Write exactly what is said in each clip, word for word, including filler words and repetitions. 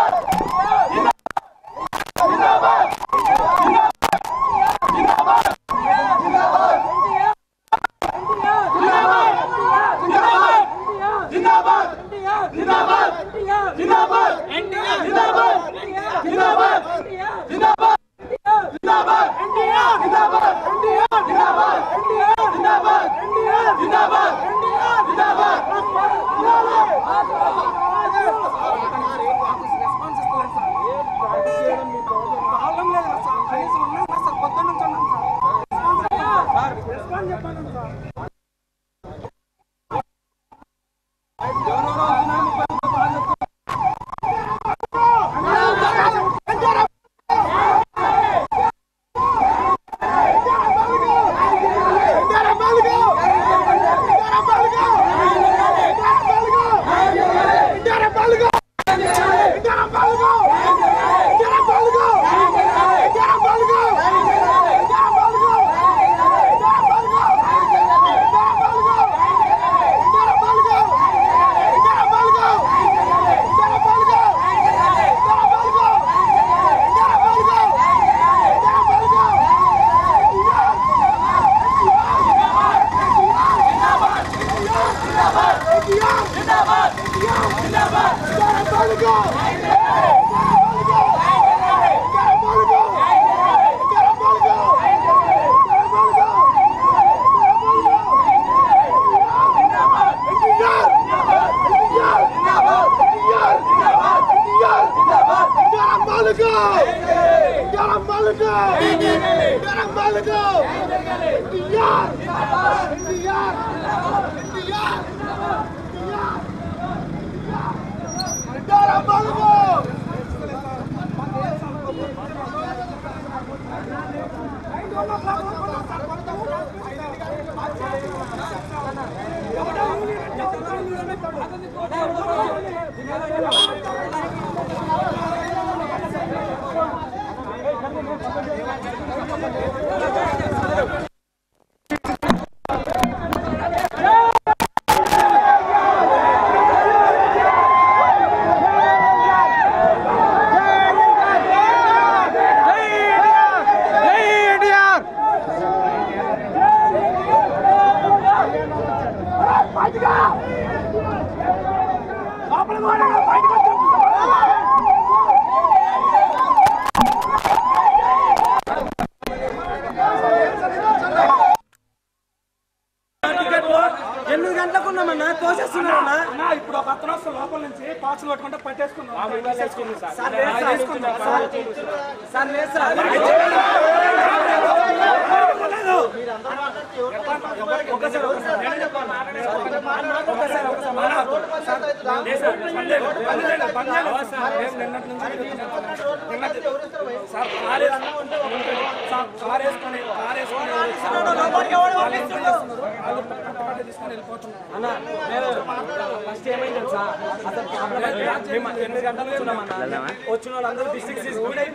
వచ్చిన వాళ్ళందరూ డిస్ట్రిక్ట్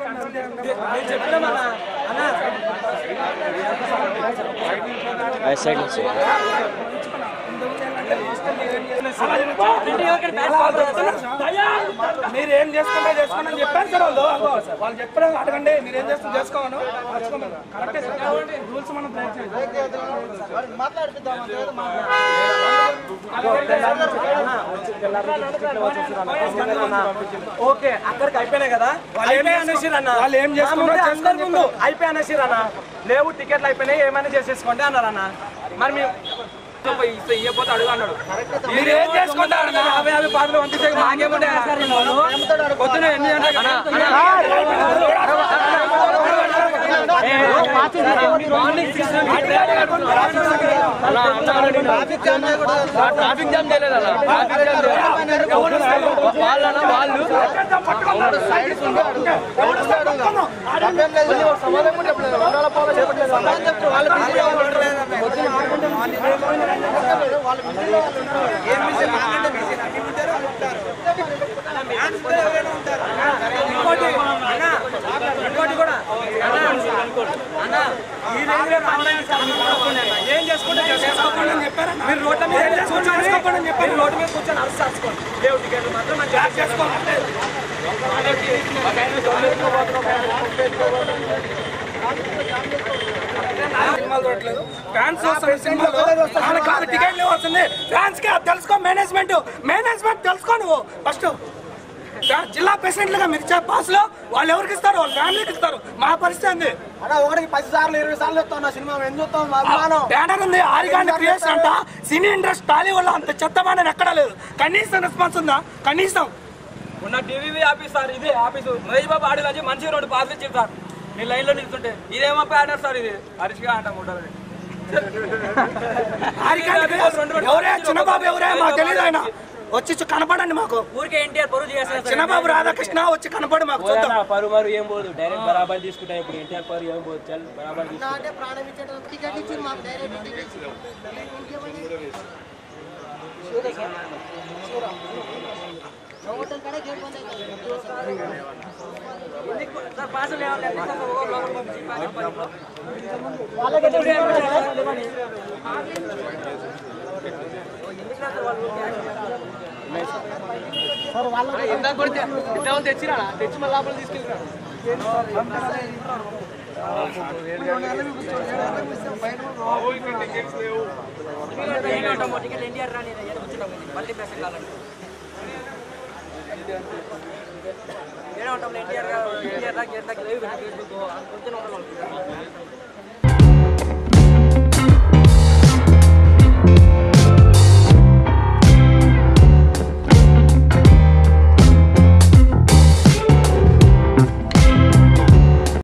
చెప్పినామన్నా అన్నా మీరేం చేసుకుంటే చేసుకోండి అని చెప్పారు సార్ వాళ్ళు వాళ్ళు చెప్పారు అడగండి మీరేం చేస్తాం చేసుకోమను కరెక్టే రూల్స్ మనం బ్రేక్ చేయాలి. ఓకే అక్కడికి అయిపోయినాయి కదా వాళ్ళు ఏం చేసుకుంటారు అయిపోయి అనేసిరు అన్న లేవు టికెట్లు అయిపోయినాయి ఏమైనా చేసేసుకోండి అన్నారు అన్న. మరి మేము ఇయ్యపోతే అడుగు అన్నాడు మీరు ఏం చేసుకుంటారు యాభై యాభై పాటలు పంపిస్తే మాకేముంటే పొద్దున ఎన్ని ట్రాఫిక్ జామ్ చేయలేదన్న వాళ్ళన్నా వాళ్ళు ఇంకోటి కూడా ఏం చేసుకుంటే చేసుకోకుండా చెప్పారు మీరు రోడ్ల మీద ఏం చేసుకోకుండా చెప్పారు రోడ్డు మీద కూర్చొని అరెస్ట్ చేసుకోండి లేవు టికెట్లు మాత్రం చేసుకోవాలి. రావట్లేదు. ఫ్యాన్స్ వస్తున్న సినిమాలో వాళ్ళకి కాదు టికెట్లు ఇవ్వాల్సింది ఫ్యాన్స్ కి. అది తెలుసుకో, మేనేజ్మెంట్ మేనేజ్మెంట్ తెలుసుకో నువ్వు ఫస్ట్. జిల్లా ప్రెసిడెంట్లుగా మీరు ఇచ్చే పాసులో వాళ్ళు ఎవరికి ఇస్తారు? వాళ్ళ ఫ్యామిలీకి ఇస్తారు. మా పరిస్థితి అంది. ఒకటికి పది సార్లు ఇరవై సార్లు చెప్తాను సినిమా ఎందుకు బ్యానర్ ఉంది ఆరిగాండ్ క్రియేషన్ అంట. సినీ ఇండస్ట్రీ టాలీవుడ్ అంత చెత్త బ్యానర్ ఎక్కడా లేదు. కనీసం రెస్పాన్స్ ఉందా? కనీసం ఉన్న టీవీ ఆఫీస్ సార్, ఇదే ఆఫీసు మహేష్ బాబు ఆడి నుంచి మంచి రోడ్డు పాస్ ఇచ్చింది సార్. మీ లైన్ లో నిలుస్తుంటే ఇదేమో బ్యానర్ సార్, ఇది హరీష్గా అంటారు. ఎవరే చిన్నబాబు ఎవరే మాకు తెలియదు. ఆయన వచ్చి కనపడండి మాకు. ఊరికే ఎన్టీఆర్ పరువు చేస్తారు. చిన్నబాబు రాధాకృష్ణ వచ్చి కనపడి మాకు చూద్దాం. పరు మరు ఏం పోదు, డైరెక్ట్ బరాబర్ తీసుకుంటా. ఇప్పుడు ఎన్టీఆర్ పరు ఏం పోదు, చల్ బరాబర్ తెచ్చిరా తెచ్చి మళ్ళీ లోపల తీసుకెళ్ళిరా. ఎన్టీఆర్ రాని మళ్ళీ మెసేజ్ కావాలండి. ఏడా ఉంటాం ఎన్టీఆర్ ఎన్టీఆర్ దాకా ఫేస్బుక్ కొంచెం